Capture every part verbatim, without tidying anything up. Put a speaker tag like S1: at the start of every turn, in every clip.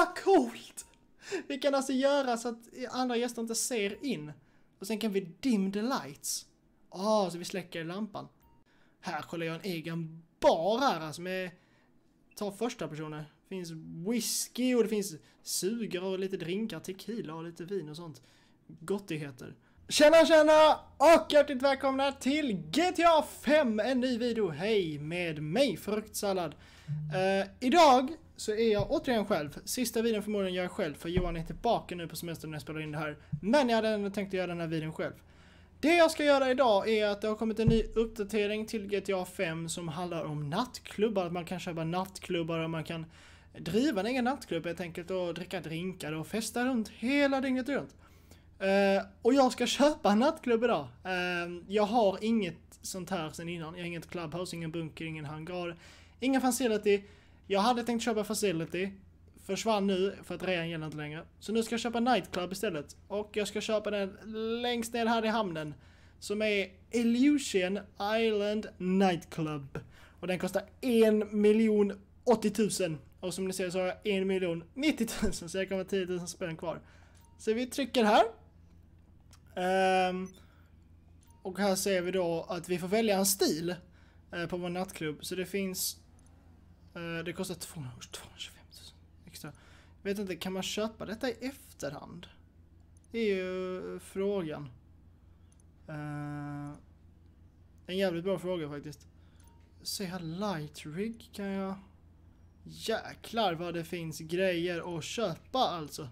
S1: Vad coolt! Vi kan alltså göra så att andra gäster inte ser in. Och sen kan vi dim the lights. Ah, så vi släcker lampan. Här kollar jag en egen bar här alltså med... Ta första personer. Det finns whisky och det finns suger och lite drinkar, tequila och lite vin och sånt. Gottigheter. Tjena tjena och hjärtligt välkomna till G T A fem, en ny video. Hej med mig, Fruktsallad. Uh, idag så är jag återigen själv. Sista videon förmodligen gör jag själv, för Johan är tillbaka nu på semester när jag spelar in det här. Men jag hade ändå tänkt att göra den här videon själv. Det jag ska göra idag är att det har kommit en ny uppdatering till G T A fem som handlar om nattklubbar. Att man kan köpa nattklubbar och man kan driva en egen nattklubb helt enkelt och dricka drinkar och festa runt hela dygnet runt. Uh, och jag ska köpa en nattklubb idag. Uh, jag har inget sånt här sen innan. Jag har inget clubhouse, ingen bunker, ingen hangar, ingen facility. Jag hade tänkt köpa facility. Försvann nu för att rean gäller inte längre. Så nu ska jag köpa nightclub istället. Och jag ska köpa den längst ner här i hamnen. Som är Illusion Island Nightclub. Och den kostar en miljon åttio tusen. Och som ni ser så har jag en miljon nittio tusen. Så jag kommer tio tusen spänn kvar. Så vi trycker här. Um, och här ser vi då att vi får välja en stil uh, på vår nattklubb. Så det finns... Uh, det kostar tvåhundratjugofem tusen extra. Jag vet inte, kan man köpa detta i efterhand? Det är ju frågan. Uh, en jävligt bra fråga faktiskt. Se här, light rig kan jag... Jäklar vad det finns grejer att köpa alltså.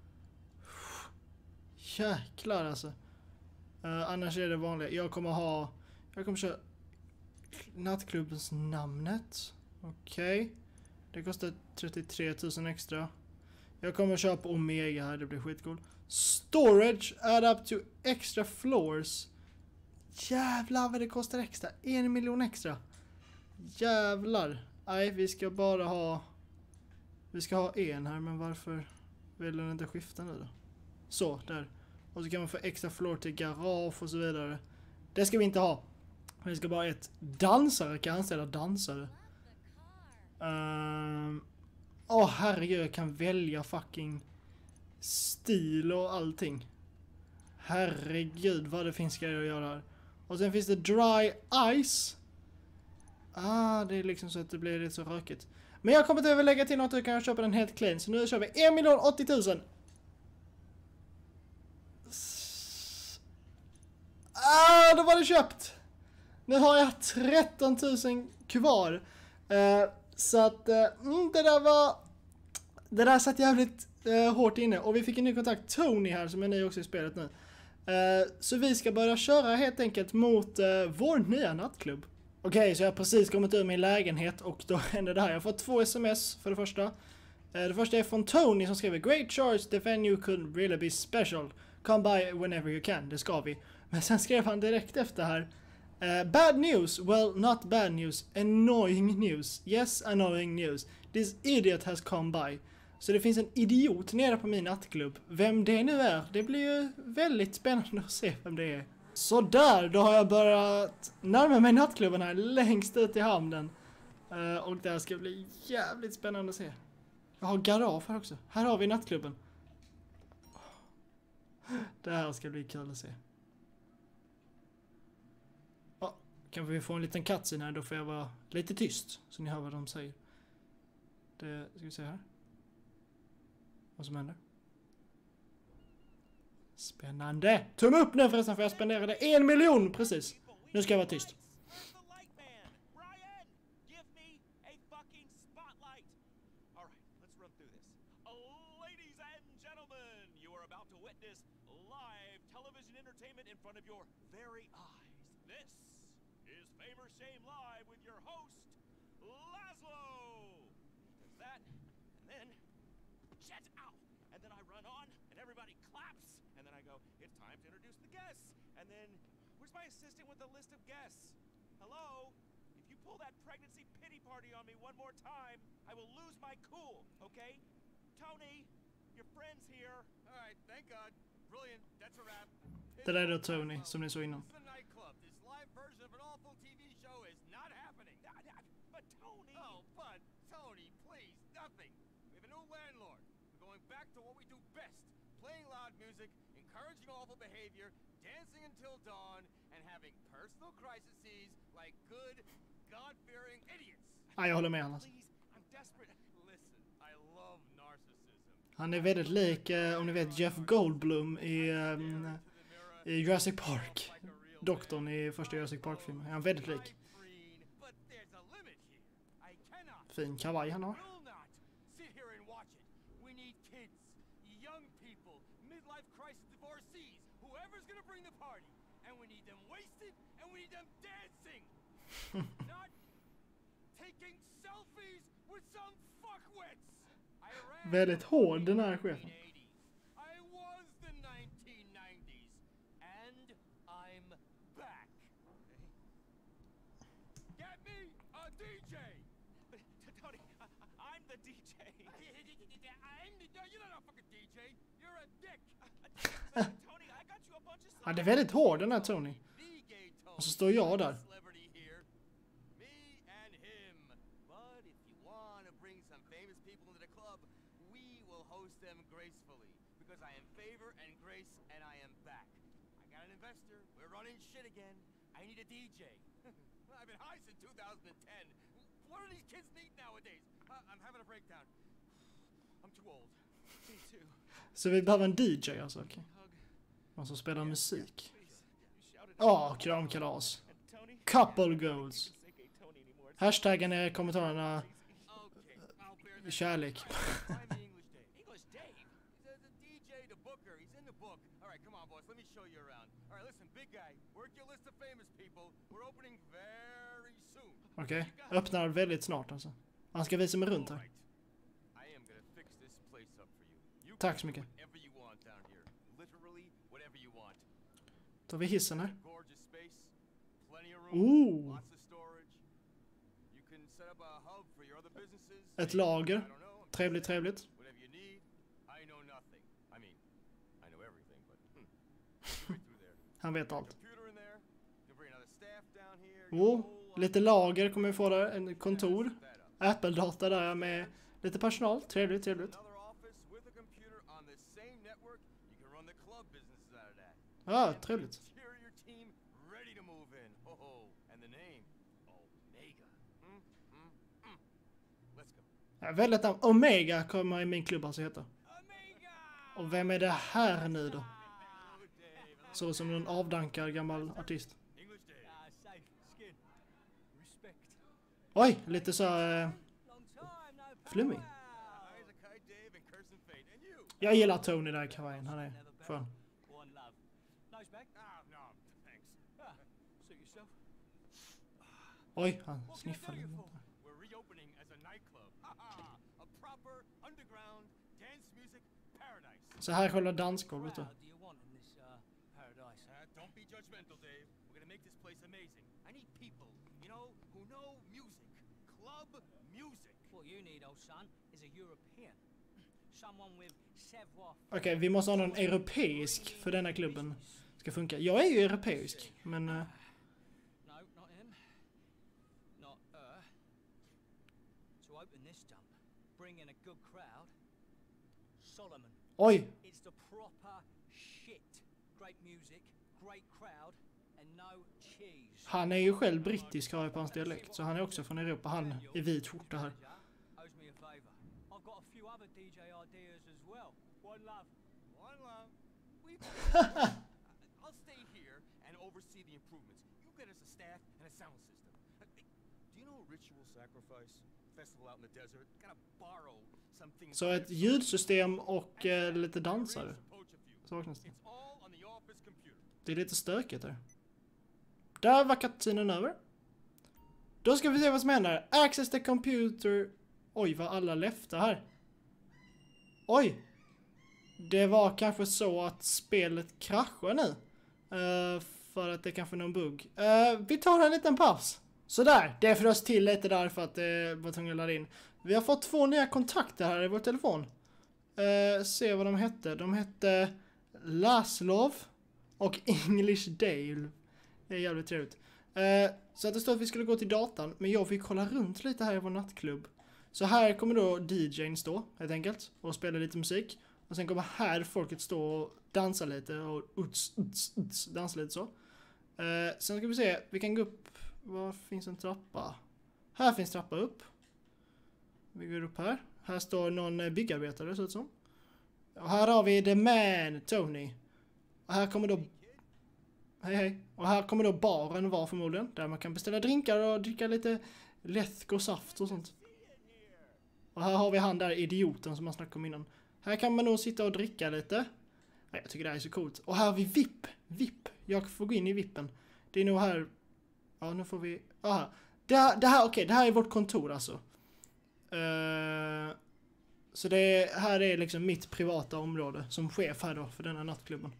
S1: Jäklar alltså. Uh, annars är det vanligt. Jag kommer ha... Jag kommer köra... Nattklubbens namnet. Okej. Okay. Det kostar trettiotre tusen extra. Jag kommer köpa Omega här. Det blir skitcool. Storage add up to extra floors. Jävlar vad det kostar extra. En miljon extra. Jävlar. Nej, vi ska bara ha... Vi ska ha en här. Men varför vill den inte skifta nu då? Så, där. Och så kan man få extra floor till garage och så vidare. Det ska vi inte ha. Vi ska bara ha ett dansare. Kan anställa dansare. Ehm... Åh uh, herregud, jag kan välja fucking stil och allting. Herregud, vad det finns grejer att göra här. Och sen finns det dry ice. Ah, det är liksom så att det blir lite så rökigt. Men jag kommer inte att lägga till något, du kan köpa den helt clean. Så nu kör vi en miljon åttio tusen. Ah, då var det köpt. Nu har jag tretton tusen kvar. Uh, så att uh, det där var... Det där satt jävligt uh, hårt inne. Och vi fick en ny kontakt, Tony här, som är ny också i spelet nu. Uh, så vi ska börja köra helt enkelt mot uh, vår nya nattklubb. Okej, okay, så jag har precis kommit ur min lägenhet och då händer det här. Jag har fått två sms för det första. Uh, det första är från Tony som skriver: Great choice, the venue could really be special. Come by whenever you can, det ska vi. Men sen skrev han direkt efter här. Uh, bad news, well not bad news, annoying news. Yes, annoying news. This idiot has come by. Så det finns en idiot nere på min nattklubb. Vem det nu är, det blir ju väldigt spännande att se vem det är. Så där, då har jag börjat närma mig nattklubben här längst ut i hamnen. Uh, och det här ska bli jävligt spännande att se. Jag har garage här också. Här har vi nattklubben. Det här ska bli kul att se. Ja, kan vi få en liten cutscene här, då får jag vara lite tyst så ni hör vad de säger. Det ska vi se här. Vad som händer. Spännande! Tumme upp nu förresten, för jag spenderade en miljon precis. Nu ska jag vara tyst.
S2: Live television entertainment in front of your very eyes. This is Fame or Shame Live with your host, Laszlo. Does that, and then, shit, ow, and then I run on, and everybody claps, and then I go, it's time to introduce the guests, and then, where's my assistant with the list of guests? Hello? If you pull that pregnancy pity party on me one more time, I will lose my cool, okay? Tony, your friend's here. All right, thank God. Brilliant. That's a wrap.
S1: Det där är då Tony, som ni såg innan.
S2: This live version of an awful T V show is not happening. But Tony. Oh, but Tony, please, nothing. We have a new landlord. back to what we do best. Playing loud music, encouraging awful behavior, dancing until dawn, and having personal crises like good, God-fearing idiots.
S1: Ja, jag håller med honom.
S2: Please, I'm desperate. Listen, I love narcissism.
S1: Han är väldigt lik, eh, om ni vet, Jeff Goldblum i, um, i Jurassic Park. Doktorn i första Jurassic Park-filmen. Han är väldigt lik. Fin kavaj han har. Väldigt hård den här chefen. Ja, det är väldigt hård den här Tony. Och så står jag där. Så vi behöver en D J alltså, okej. Och så spelar musik. Ja, oh, kramkalas. Couple goals. Hashtaggen är i kommentarerna. Kärlek. Okej, okay. Öppnar väldigt snart alltså. Han ska visa mig runt här. Tack så mycket. Tar vi hissen här. Ooh. Ett lager. Trevligt, trevligt. Han vet allt. Oh, lite lager kommer vi få där. En kontor. Apple-data där med lite personal. Trevligt, trevligt. Ja, trevligt. Ja, väldigt namn. Omega kommer i min klubb alltså heta. Och vem är det här nu då? Så som en avdankad gammal artist. Oj, lite så äh, flummig. Jag gillar Tony där i kavajen, han är skön. Oj, han sniffar lite. Så här är själva dansgolvet då. Okej, okay, vi måste ha någon europeisk för denna klubben ska funka. Jag är ju europeisk, men... Uh... Oj! Han är ju själv brittisk, har jag på hans dialekt, så han är också från Europa. Han är vit skjorta här. Så ett ljudsystem och eh, lite dansare saknas det. Det är lite stökigt här. Där var kattinen över. Då ska vi se vad som händer. Access the computer. Oj, vad alla läftar här. Oj. Det var kanske så att spelet kraschar nu. Uh, för att det kanske är någon bugg. Uh, vi tar en liten paus. Sådär, det frös till lite där för att det var tvungen att ladda in. Vi har fått två nya kontakter här i vår telefon. Uh, se vad de hette. De hette Laslov och English Dale. Det är jävligt trevligt. Uh, så att det stod att vi skulle gå till datan. Men jag fick kolla runt lite här i vår nattklubb. Så här kommer då D J:n stå helt enkelt och spela lite musik. Och sen kommer här folket stå och dansa lite och uts, uts, uts, dansa lite så. Uh, sen ska vi se, vi kan gå upp, var finns en trappa? Här finns trappa upp. Vi går upp här. Här står någon byggarbetare så ut som. Och här har vi The Man, Tony. Och här kommer då... Hej hej. Och här kommer då baren vara förmodligen. Där man kan beställa drinkar och dricka lite läsk och saft och sånt. Och här har vi han där idioten som man snackade om innan. Här kan man nog sitta och dricka lite. Nej, jag tycker det här är så coolt. Och här har vi V I P. V I P. Jag får gå in i V I P:en. Det är nog här... Ja, nu får vi... Aha. Det här, det här okej. Okay, det här är vårt kontor alltså. Uh... Så det här är liksom mitt privata område som chef här då för denna nattklubben.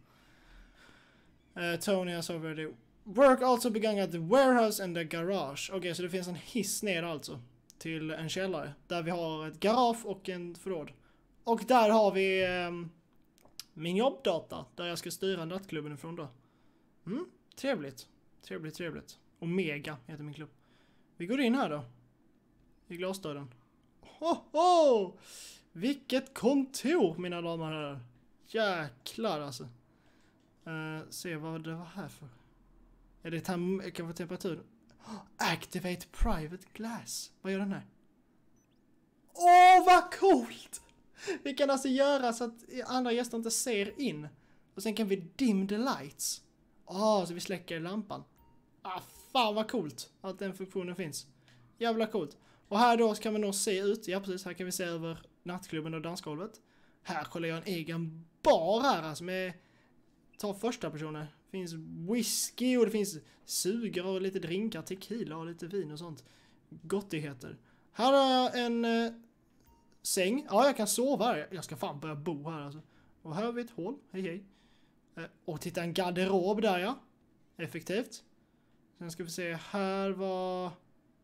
S1: Uh, Tony has already work also begun at the warehouse and the garage. Okej, okay, så det finns en hiss ner alltså till en källare där vi har ett garage och en förråd. Och där har vi um, min jobbdata där jag ska styra nattklubben ifrån då. Mm, trevligt. Trevligt, trevligt. Omega heter min klubb. Vi går in här då. I glasdörren. Ho, ho! Vilket kontor, mina damer och herrar. Jäklar alltså. Uh, se vad det var här för. Är det tem- kan få temperatur? Oh, activate private glass. Vad gör den här? Åh, oh, vad coolt! Vi kan alltså göra så att andra gäster inte ser in. Och sen kan vi dim the lights. Åh, oh, så vi släcker lampan. Ah, fan vad coolt att den funktionen finns. Jävla coolt. Och här då kan man nog se ut. Ja, precis. Här kan vi se över nattklubben och dansgolvet. Här kollar jag en egen bar här alltså med... Ta första personer. Det finns whisky och det finns suger och lite drinkar, tequila och lite vin och sånt. Gottigheter. Här har jag en eh, säng. Ja, jag kan sova här. Jag ska fan börja bo här alltså. Och här har vi ett hål. Hej hej. Eh, och titta, en garderob där ja. Effektivt. Sen ska vi se. Här var...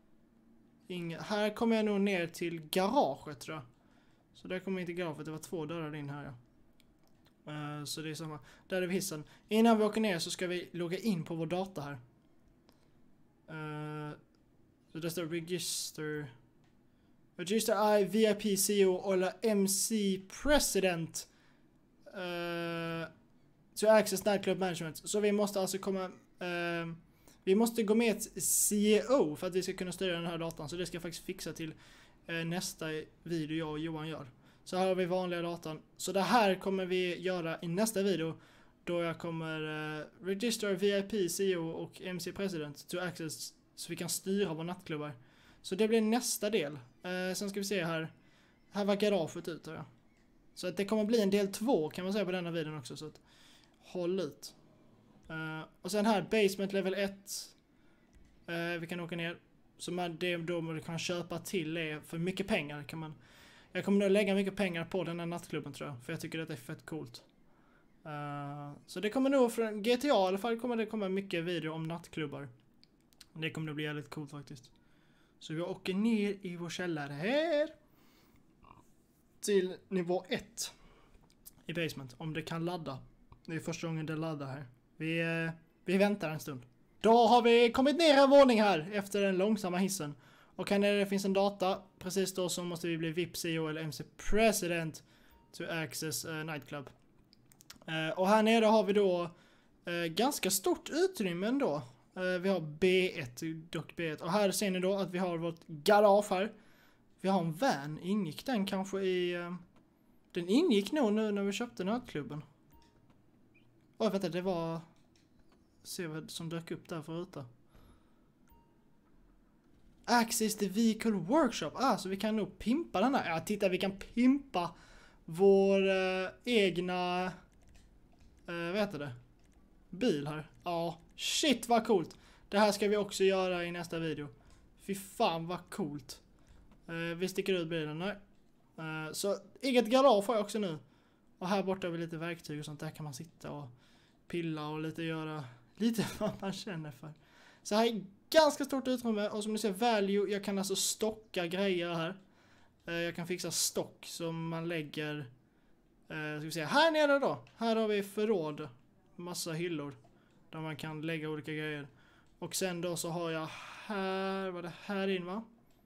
S1: Inga. Här kommer jag nog ner till garaget tror jag. Så där kommer jag in till garaget. Det var två dörrar in här ja. Uh, så det är samma. Där är vi hissen. Innan vi åker ner så ska vi logga in på vår data här. Uh, så det står register. Register I V I P C O eller M C President. Uh, to access nightclub management. Så vi måste alltså komma... Uh, vi måste gå med ett C E O för att vi ska kunna styra den här datan. Så det ska jag faktiskt fixa till uh, nästa video jag och Johan gör. Så här har vi vanliga datan. Så det här kommer vi göra i nästa video. Då jag kommer uh, register V I P, C E O och M C President to access. Så vi kan styra våra nattklubbar. Så det blir nästa del. Uh, sen ska vi se här. Här var garaget ut. Ja. Så att det kommer bli en del två kan man säga på denna videon också. Så att håll ut. Uh, och sen här basement level ett. Uh, vi kan åka ner. Så man, det då man kan köpa till är för mycket pengar kan man... Jag kommer nog lägga mycket pengar på den här nattklubben tror jag. För jag tycker att det är fett coolt. Uh, så det kommer nog från G T A i alla fall kommer det komma mycket video om nattklubbar. Det kommer nog bli jävligt coolt faktiskt. Så vi åker ner i vår källare här. Till nivå ett. I basement. Om det kan ladda. Det är första gången det laddar här. Vi, uh, vi väntar en stund. Då har vi kommit ner en våning här. Efter den långsamma hissen. Och här nere finns en data. Precis då så måste vi bli V I P C E O eller M C President to access uh, nightclub. Uh, och här nere har vi då uh, ganska stort utrymme ändå. Uh, vi har B ett, dock B ett. Och här ser ni då att vi har vårt garage här. Vi har en van. Ingick den kanske i... Uh, den ingick nog nu när vi köpte nattklubben. Åh, vänta, det var... Se vad som dök upp där för ruta. Access the vehicle workshop. Ah, så vi kan nog pimpa den här. Ja, titta, vi kan pimpa vår uh, egna uh, vad heter det? Bil här. Ja, shit vad coolt. Det här ska vi också göra i nästa video. Fy fan vad coolt. Uh, vi sticker ut bilen här. Uh, så eget garage får jag också nu. Och här borta har vi lite verktyg och sånt. Där kan man sitta och pilla och lite göra lite vad man känner för. Så här är ganska stort utrymme och som ni ser value, jag kan alltså stocka grejer här. Uh, jag kan fixa stock som man lägger uh, ska vi se, här nere då. Här har vi förråd. Massa hyllor där man kan lägga olika grejer. Och sen då så har jag här, vad det här in va?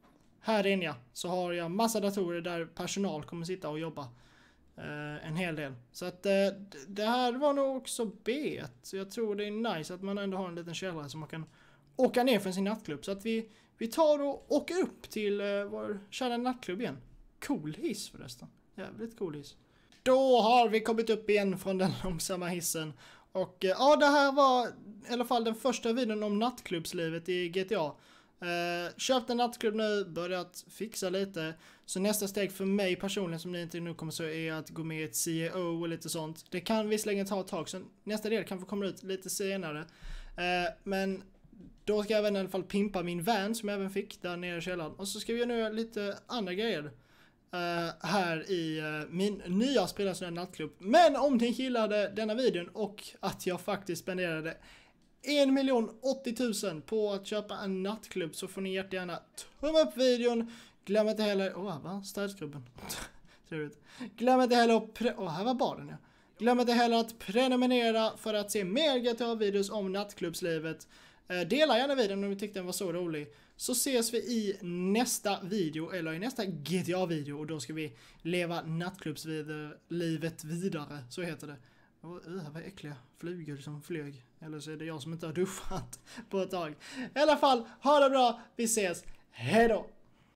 S1: här inne ja, så har jag massa datorer där personal kommer sitta och jobba. Uh, en hel del. Så att uh, det här var nog också B. Så jag tror det är nice att man ändå har en liten källare som man kan åka ner från sin nattklubb. Så att vi, vi tar och åker upp till uh, vår kära nattklubb igen. Cool hiss förresten. Jävligt cool hiss. Då har vi kommit upp igen från den långsamma hissen. Och uh, ja, det här var i alla fall den första videon om nattklubbslivet i G T A. Uh, köpt en nattklubb nu, börjat fixa lite. Så nästa steg för mig personligen som ni inte nu kommer så är att gå med i ett C E O och lite sånt. Det kan visserligen ta ett tag, så nästa del kan få komma ut lite senare. Uh, men då ska jag även i alla fall pimpa min van som jag även fick där nere i källaren. Och så ska vi nu göra lite andra grejer uh, här i uh, min nya spelare nattklubb. Men om ni gillade denna videon och att jag faktiskt spenderade en miljon åttio tusen på att köpa en nattklubb så får ni jättegärna tumma upp videon. Glöm inte heller... Åh, oh, va? Städskrubben. Glöm inte heller att... Åh, oh, här var baden, ja. Glöm inte heller att prenumerera för att se mer G T A-videos om nattklubbslivet. Eh, dela gärna videon om ni tyckte den var så rolig. Så ses vi i nästa video, eller i nästa G T A-video. Och då ska vi leva nattklubbslivet vidare, så heter det. Åh, uh, vad äckliga flugor som flög. Eller så är det jag som inte har duschat på ett tag. I alla fall, ha det bra. Vi ses. Hej då!